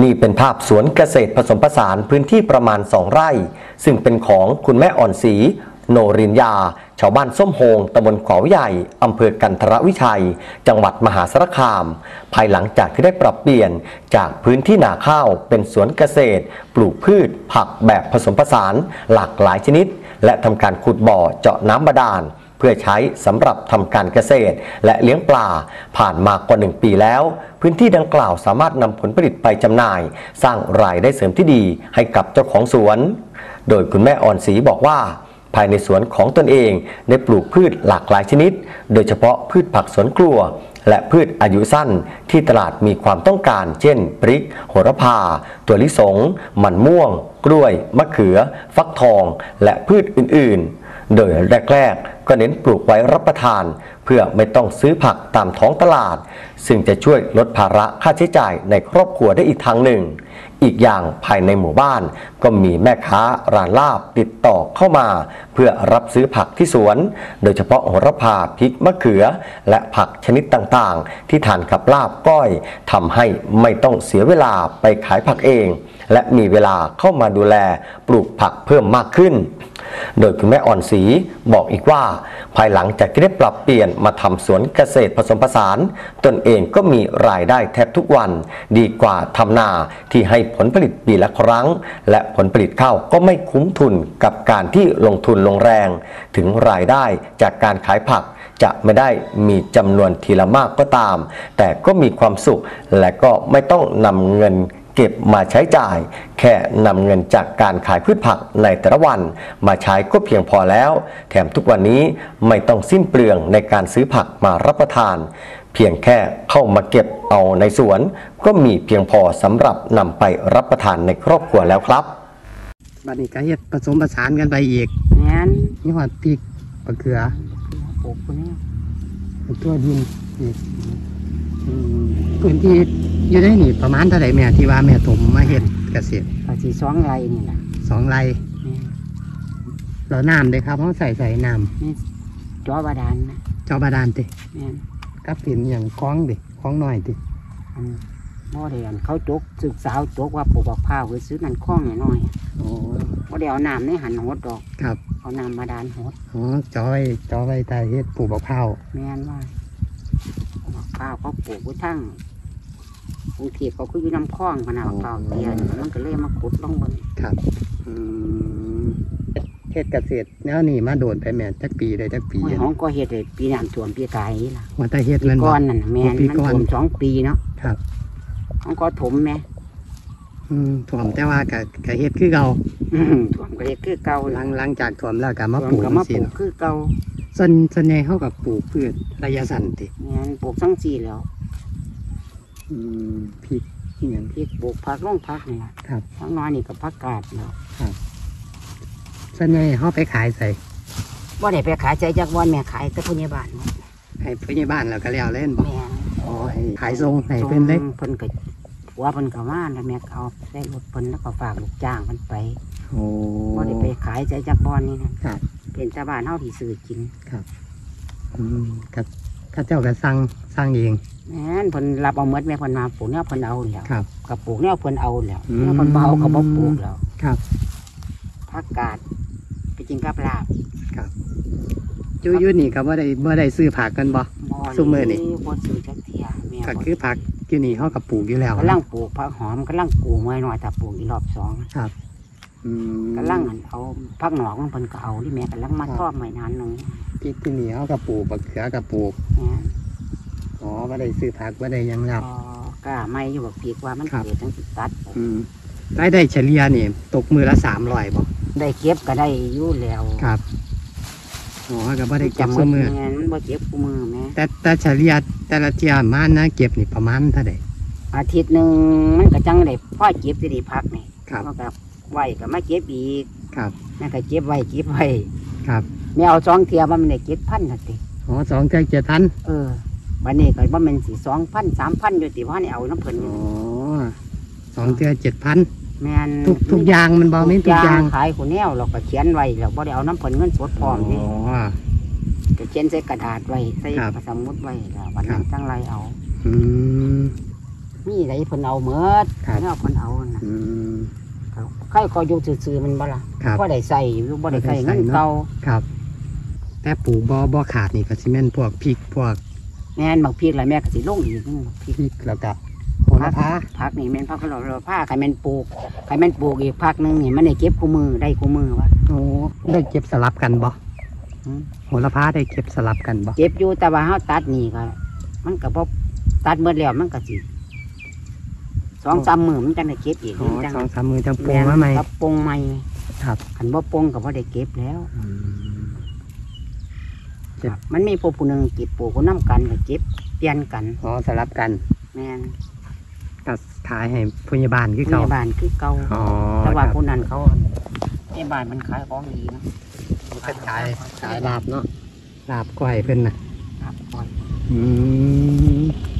นี่เป็นภาพสวนเกษตรผสมผสานพื้นที่ประมาณ2 ไร่ซึ่งเป็นของคุณแม่อ่อนศรีโนรินยาชาวบ้านส้มโฮงตำบลขวาวใหญ่อำเภอกันทรวิชัยจังหวัดมหาสารคามภายหลังจากที่ได้ปรับเปลี่ยนจากพื้นที่นาข้าวเป็นสวนเกษตรปลูกพืชผักแบบผสมผสานหลากหลายชนิดและทำการขุดบ่อเจาะน้ำบาดาลเพื่อใช้สำหรับทำการเกษตรและเลี้ยงปลาผ่านมากว่า1 ปีแล้วพื้นที่ดังกล่าวสามารถนำผลผลิตไปจำหน่ายสร้างรายได้เสริมที่ดีให้กับเจ้าของสวนโดยคุณแม่อ่อนศรีบอกว่าภายในสวนของตนเองได้ปลูกพืชหลากหลายชนิดโดยเฉพาะพืชผักสวนครัวและพืชอายุสั้นที่ตลาดมีความต้องการเช่นพริกโหระพาถั่วลิสงมันม่วงกล้วยมะเขือฟักทองและพืชอื่นๆโดยแรกๆก็เน้นปลูกไว้รับประทานเพื่อไม่ต้องซื้อผักตามท้องตลาดซึ่งจะช่วยลดภาระค่าใช้จ่ายในครอบครัวได้อีกทางหนึ่งอีกอย่างภายในหมู่บ้านก็มีแม่ค้าร้านลาบติดต่อเข้ามาเพื่อรับซื้อผักที่สวนโดยเฉพาะโหระพาพริกมะเขือและผักชนิดต่างๆที่ทานกับลาบก้อยทำให้ไม่ต้องเสียเวลาไปขายผักเองและมีเวลาเข้ามาดูแลปลูกผักเพิ่มมากขึ้นโดยคุณแม่อ่อนศรีบอกอีกว่าภายหลังจากที่ได้ปรับเปลี่ยนมาทำสวนเกษตรผสมผสานตนเองก็มีรายได้แทบทุกวันดีกว่าทำนาที่ให้ผลผลิตปีละครั้งและผลผลิตข้าวก็ไม่คุ้มทุนกับการที่ลงทุนลงแรงถึงรายได้จากการขายผักจะไม่ได้มีจำนวนทีละมากก็ตามแต่ก็มีความสุขและก็ไม่ต้องนำเงินเก็บมาใช้จ่ายแค่นำเงินจากการขายพืชผักในแต่ละวันมาใช้ก็เพียงพอแล้วแถมทุกวันนี้ไม่ต้องสิ้นเปลืองในการซื้อผักมารับประทานเพียงแค่เข้ามาเก็บเอาในสวนก็มีเพียงพอสำหรับนำไปรับประทานในครอบครัวแล้วครับบัดนี้ก็เฮ็ดผสมผสานกันไปอีกงั้นนี่หอดพริกมะเขือปลูกตัวนี้ตัวดินอีกพื้นที่อยู่ได้นี่ประมาณเท่าไหร่แม่ที่ว่าแม่ถมมาเฮ็ดเกษตรก็สิ2 ไร่นี่แหละ 2 ไร่เราน้ำเด้ครับเขาใส่น้ำนี่จอบาดาลนะจอบาดาลติแม่นกับเป็นอย่างคล้องดิคล้องน้อยติบ่ได้อันเขาจกศึกษาจกว่าปลูกบักพร้าวคือซื้อนั่นคล้องน้อยๆอ๋อบ่ได้เอาน้ำในหันหดดอกครับเอาน้ำบาดาลหดอ๋อจอไว้แต่เฮ็ดปลูกบักพร้าวแม่นว่าบักพร้าวเขาปลูกไว้ทั้งบางทีเขาคืออยู่น้ำคลองขนาดเปล่าเตียนมันก็เลยมาขุดลงบนครับเฮ็ดเกษตรแนวนี้มาโดนไปแม่จักปีได้จักปีห้องก็เฮ็ดได้ปีน้ำท่วมปีกายนี่ล่ะว่าแต่เฮ็ดมันก้อนนั่นแม่มันท่วม2 ปีเนาะครับห้องก็ถมแม่ท่วมแต่ว่าก็เฮ็ดคือเก่าท่วมก็เฮ็ดคือเก่าหลังจากท่วมแล้วก็มาปลูกสิคือเก่าส่วนใหญ่เขาก็ปลูกพืชระยะสั้นติแม่นปลูก2-4แล้วพริกอย่างพริกปลูกผักลงผักนี่ล่ะครับผักน้อยนี่ก็ผักกาดแล้วครับส่วนใหญ่เขาไปขายใส่บ่ได้ไปขายใจจักวันแม่ขายแต่ผู้ใหญ่บ้านให้ผู้ใหญ่บ้านแล้วก็แล้วเล่นบ่แม่อ๋อขายส่งให้เพิ่นเล็กเพิ่นก็ผัวเพิ่นก็มาแล้วแม่เอาใส่รถเพิ่นแล้วก็ฝากลูกจ้างเพิ่นไปโอ้บ่ได้ไปขายใจจักบ่อนนี่นะครับเป็นชาวบ้านเฮาที่ซื้อกินครับครับข้าเจ้าก็สั่งเองแม่นเพิ่นรับเอาหมดแม่เพิ่นมาปลูกเนี่ยเพิ่นเอาแล้วครับกับปลูกเนี่ยเพิ่นเอาแล้วเนี่ยเพิ่นเอาก็บ่ปลูกแล้วครับผักกาดไปกินกับลาบครับอยู่นี่ก็บ่ได้ซื้อผักกันบ่ซุมื้อนี่บ่ซื้อจักเที่ยแม่ก็คือผักอยู่นี่เฮาก็ปลูกอยู่แล้วกำลังปลูกผักหอมกำลังปลูกไว้หน่อยถ้าปลูกอีกรอบ2 ครับกำลังเอาผักหนอกเพิ่นก็เอาที่แม่กำลังมาทอดไว้นานนึงพริกที่นี่เฮาก็ปลูกบักเขือก็ปลูกอ๋อบ่ได้ซื้อผักบ่ได้หยังแล้วกล้าไม่อยู่บักพริกว่ามันเกิดจังสิตัดรายได้เฉลี่ยนี่ตกมือละ300บ่ได้เก็บก็ได้อยู่แล้วครับอ๋อก็บ่ได้เก็บซุมื้อแม่นบ่เก็บซุมื้อแม่แต่เฉลี่ยแต่ละเที่ยมานะเก็บนี่ประมาณเท่าใดอาทิตย์นึงมันก็จังได้พอเก็บได้พักนี่มันก็ไว้ก็มาเก็บอีกครับแม่ก็เก็บไว้ครับแม่เอา2 เที่ยมันได้7,000น่ะติอ๋อ2 เที่ย7,000 บัดนี้ก็บ่แม่นสิ2,000 3,000อยู่ติว่านี่เอาน้ำเพิ่นอ๋อ2 เที่ย7,000 แม่นทุกอย่างมันบ่มีทุกอย่างขายผู้แนวเราก็เขียนไว้แล้วบ่ได้เอาน้ำเพิ่นเงินสดพร้อมนี่ก็เขียนใส่กระดาษไว้ใส่สมุดไว้แล้ววันนั้นจังไรเอามีอะไรเพิ่นเอาเมิดครับเนาะเพิ่นเอาน่ะอืมใครก็อยู่ซื่อๆมันบ่ล่ะครับบ่ได้ใส่อยู่บ่ได้ใส่บ่ได้ใส่เงินเนาะเก่าครับ แต่ปลูกบ่ขาดนี่ก็สิแม่นพวกพริกพวกแม่นบักพริกแล้วแม่ก็สิลงอีกนึงบักพริกพริกแล้วก็โหระพาผักนี่แม่นผักกะหล่ำผ้าใครแม่นปลูกใครแม่นปลูกอีกผักหนึงนี่มันได้เก็บคู่มือได้คู่มือวะโอ้ได้เก็บสลับกันบ่อืมโหระพาได้เก็บสลับกันบ่เก็บอยู่แต่ว่าเฮาตัดนี่ก็มันก็บ่ตัดหมดแล้วมันก็สิ2-3 มื้อมันจังได้เก็บอีกอ๋อจัง 2-3 มื้อจังปลูกมาใหม่กับปรุงใหม่ครับคันบ่ปรุงก็บ่ได้เก็บแล้วอืมครับมันมีผู้หนึงเก็บปลูกคนนํกันก็เก็บเปลี่ยนกันอ๋อสลับกันแม่นก็ขายให้ผู้ใหญ่บ้านคือผู้เก่าใหญ่บ้านคือเก่าอ๋อแต่ว่าครับผู้นั้นเขาในบ้านมันขายของดีนะเพิ่นขายลาบเนาะลาบก้อยเพิ่นน่ะครับก่อนอืม